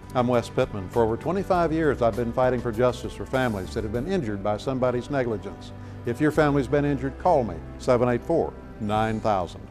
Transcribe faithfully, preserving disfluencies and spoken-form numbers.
I'm Wes Pittman. For over twenty-five years, I've been fighting for justice for families that have been injured by somebody's negligence. If your family's been injured, call me, seven eight four, nine thousand.